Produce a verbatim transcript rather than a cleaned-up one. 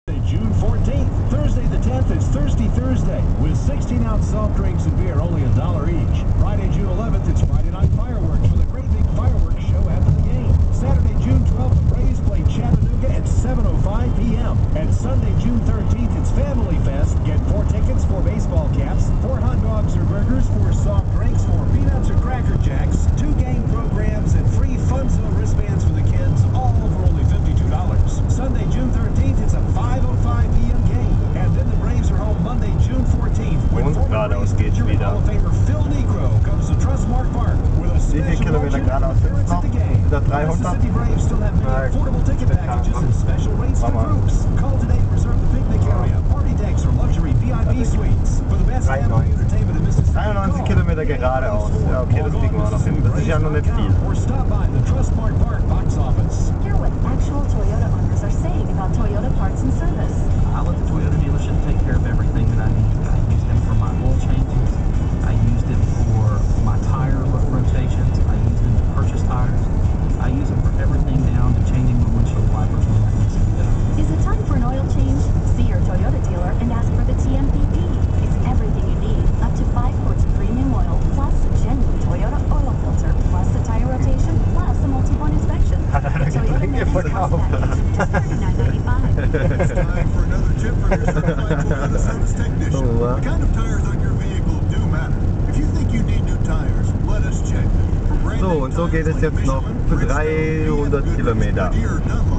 June fourteenth. Thursday the tenth is Thirsty Thursday with sixteen ounce soft drinks and beer, only a dollar each. Friday, June eleventh, it's Friday Night Fireworks with a great big fireworks show after the game. Saturday, June twelfth, the Braves play Chattanooga at seven oh five p m And Sunday, June thirteenth, it's Family Fest. Get four tickets, four baseball caps, four hot dogs or burgers, four soft drinks, four peanuts or Cracker Jacks, two game programs, and free Fun Zone wristbands for the kids, all for only fifty-two dollars. Sunday, June thirteenth, it's a five oh five p m game. And then the Braves are home Monday, June fourteenth, when former Braves pitcher and Hall of Famer Phil Niekro comes to Trustmark Park with a special luncheon appearance at the game. The Mississippi Braves still have many affordable ticket packages and special rates for groups. Call today to reserve the picnic area, party decks, or luxury V I P suites. For the best family entertainment in Mississippi, dreiundneunzig Kilometer geradeaus. Ja, okay, das kriegen wir noch hin. Das ist ja noch nicht viel. Or stop by the Trustmark Park box office. Hear what actual Toyota owners are saying about Toyota parts and service. I let the Toyota dealership take care of everything that I need. I use them for my oil changes. I use them for my tire rotations. I use them to purchase tires. I use them for everything down to changing my windshield wipers when that needs to be done. Is it time for an oil change? See your Toyota dealer and ask for the T M P P. It's everything you need, up to five quarts of premium oil, plus a genuine Toyota oil filter, plus a tire rotation, plus a multi-point inspection. The Toyota Maintenance Cost Package, just thirty-nine ninety-five. It's time for another tip from your certified Toyota service technician. Oh, wow. The kind of tires on your vehicle do matter. If you think you need new tires, let us check. So, und so geht es jetzt noch für dreihundert Kilometer.